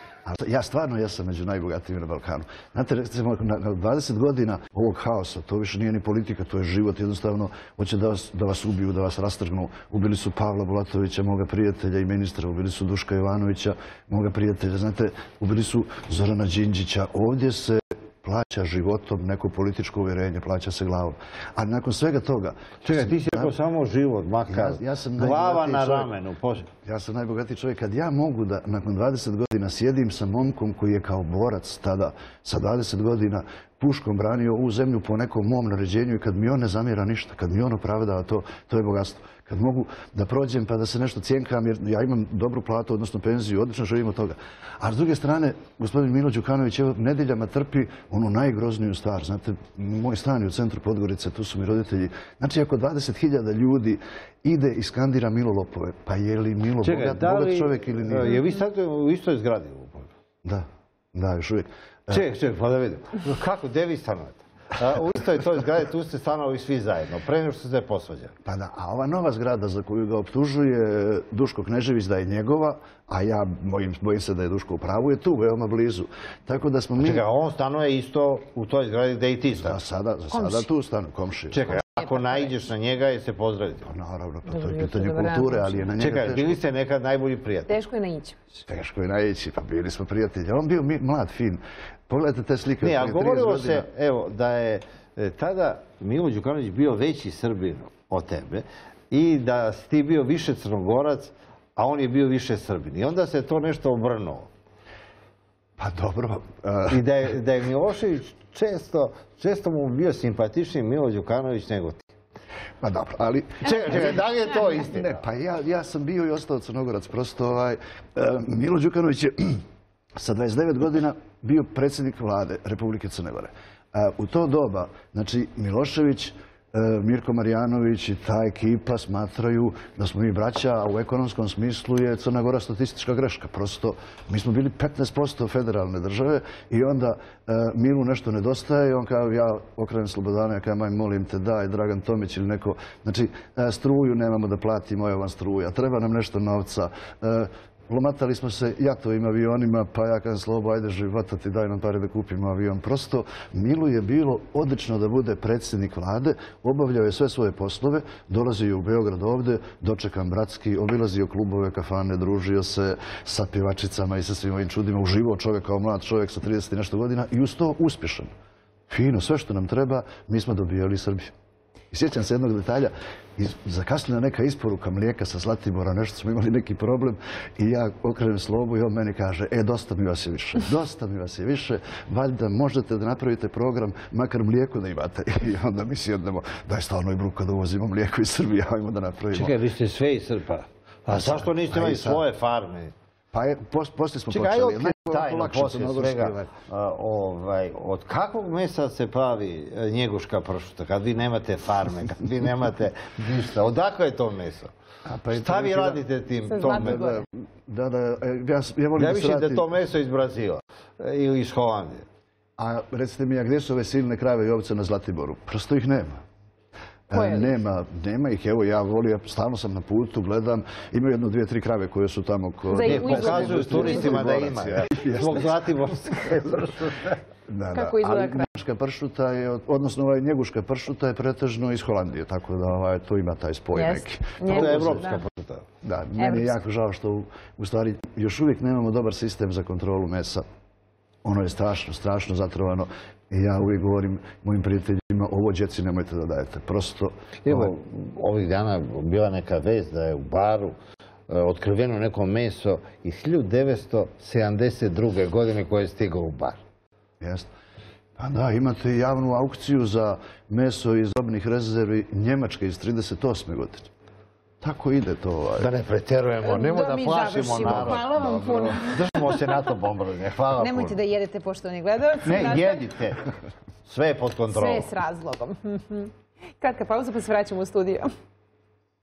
Ja stvarno jesam među najbogatijima na Balkanu. Znate, recimo, na dvadeset godina ovog haosa, to više nije ni politika, to je život. Jednostavno, hoće da vas ubiju, da vas rastrgnu. Ubili su Pavla Bulatovića, moga prijatelja i ministra, ubili su Duška Jovanovića, moga prijatelja. Znate, ubili su Zorana Đinđića. Ovdje se plaća životom neko političko uvjerenje, plaća se glavom. A nakon svega toga... Čekaj, ti si rekao samo život, makar glava na ramenu. Ja sam najbogatiji čovjek. Kad ja mogu da nakon dvadeset godina sjedim sa momkom koji je kao borac tada, sa dvadeset godina, puškom branio ovu zemlju po nekom mom naređenju i kad mi on ne zamjera ništa, kad mi on opravdava to, to je bogatstvo. Kad mogu da prođem pa da se nešto cjenkam, jer ja imam dobru platu, odnosno penziju, odlično živim od toga. A s druge strane, gospodin Milo Đukanović evo nedeljama trpi onu najgrozniju stvar. Znate, moj stan je u centru Podgorice, tu su mi roditelji. Znači, ako dvadeset hiljada ljudi ide i skandira Milo lopove, pa je li Milo Čekaj, bogat, da li, bogat čovjek ili nije? Je vi sad u istoj zgradi? Da, da, još uvijek. Čekaj, čekaj, pa da vidim. Kako, gdje vi stanujete? U istoj toj zgradi, tu ste stanovi svi zajedno, pre nego što ste se posvađali. Pa da, a ova nova zgrada za koju ga optužuje Duško Knežević da je njegova, a ja bojim, bojim se da je Duško u pravu, je tu, veoma blizu. Tako da smo mi... Čekaj, on stanuje isto u toj zgradi gdje i ti stanuje? Za sada, za sada tu stanu, komšije. Čekaj, ako naiđeš na njega, je se pozdraviti? Pa naravno, pa to je pitanje kulture, ali je na njega Čekaj, teško. bili ste nekad najbolji prijatelji? Teško je naići. Teško je naići, pa bili smo prijatelji. On bio mi, mlad, fin. Pogledajte te slike. Ne, od a prije govorilo trideset se, godina. evo, da je e, tada Milo Đukanović bio veći Srbin od tebe i da si ti bio više Crnogorac, a on je bio više Srbin. I onda se to nešto obrnulo. Pa dobro. uh, I da je, da je Milošević često, često mu bio simpatičniji Milo Đukanović nego ti. Pa dobro, ali... Čekaj, čekaj, da li je to istina? Ne, pa ja, ja sam bio i ostao Crnogorac. Prosto, ovaj, uh, Milo Đukanović je sa dvadeset devet godina bio predsjednik vlade Republike Crne Gore. Uh, u to doba, znači, Milošević, Mirko Marjanović i ta ekipa smatraju da smo mi braća, a u ekonomskom smislu je Crna Gora statistička greška. Prosto, mi smo bili petnaest posto federalne države i onda Milu nešto nedostaje i on kao ja okrenem Slobodana, ja kao maj molim te daj, Dragan Tomić ili neko. Znači, struju nemamo da platimo, evo vam struja, treba nam nešto novca. Lomatali smo se jatovim avionima, pa ja kažem Slobo, ajde životati, daj nam pare da kupimo avion. Prosto, Milu je bilo odlično da bude predsjednik vlade, obavljao je sve svoje poslove, dolazio u Beograd ovde, dočekan bratski, obilazio klubove, kafane, družio se sa pjevačicama i sa svim ovim čudima, uživao čovjek kao mlad čovjek sa trideset i nešto godina i uz to uspješan. Fino, sve što nam treba, mi smo dobijali Srbiju. I sjećam se jednog detalja, zakasnila neka isporuka mlijeka sa Zlatibora, nešto smo imali neki problem i ja okrenem Slobu i on meni kaže, e, dosta mi vas je više, dosta mi vas je više, valjda možete da napravite program, makar mlijeko da imate. I onda mi sjednemo, daj stvarno i bruka da uvozimo mlijeko iz Srbije, ajmo da napravimo. Čekaj, vi ste sve iz Srpa. A zašto niste imali svoje farme? Pa je, poslije smo počeli. počeli. Čekaj, ajde tajno, poslije svega, ovaj, od kakvog mesa se pravi njeguška pršuta, kad vi nemate farme, kad vi nemate ništa, odakle je to meso? Pa šta vi radite tim tom meso? Da, da, ja, ja volim ja da se mislim da je vratim. to meso iz Brazila ili iz Holandije. A recite mi, a gdje su ove silne krave i ovce na Zlatiboru? Prosto ih nema. Koje Nema, nema ih, evo ja volim, stalno sam na putu, gledam, imaju jedno, dvije, tri krave koje su tamo... Ko... Za Ne, pokazuju turistima da ima, zbog Zlatiborske pršute. Kako izgleda kraj? Njeguška pršuta je, odnosno ovaj njeguška pršuta je pretežno iz Holandije, tako da ovaj, tu ima taj spoj neki. To je evropska pršuta. Da, meni je jako žao što u, u stvari još uvijek nemamo dobar sistem za kontrolu mesa. Ono je strašno, strašno zatrovano. I ja uvijek govorim mojim prijateljima, ovo djeci nemojte da dajete. Prosto... Evo, ovih dana bila neka vest da je u baru otkriveno neko meso iz hiljadu devetsto sedamdeset druge godine koje je stigao u bar. Jeste. Pa da, imate javnu aukciju za meso iz robnih rezervi Njemačke iz trideset osme godine. Tako ide to. Da ne pretjerujemo, nemoj da plašimo narod. Hvala vam puno. Držimo se na to bombardovanje. Hvala puno. Nemojte da jedete, poštovani gledalci. Ne, jedite. Sve je pod kontrolom. Sve je s razlogom. Kratka pauza pa se vraćamo u studio.